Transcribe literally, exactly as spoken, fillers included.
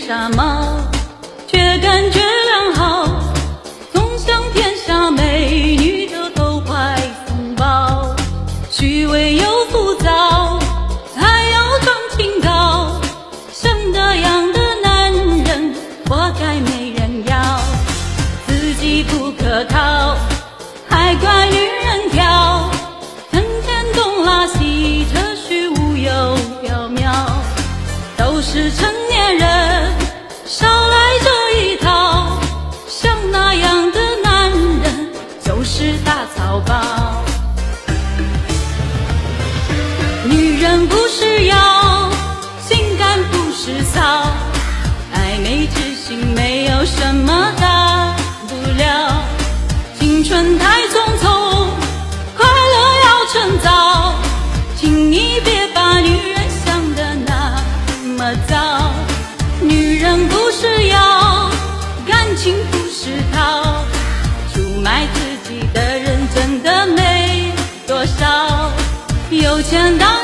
傻帽，却感觉良好，总想天下美女都投怀送抱，虚伪又浮躁，才要装清高，像这样的男人活该没人要，自己不可靠，还怪女人挑，成天东拉西扯，虚无又缥缈，都是成年人少来这一套，像那样的男人就是大草包。女人不是妖，性感不是骚，暧昧之心没有什么大不了，青春太匆匆，快乐要趁早，请你别把女人想得那么糟。女人不是妖，感情不是套，出卖自己的人真的没多少，有钱当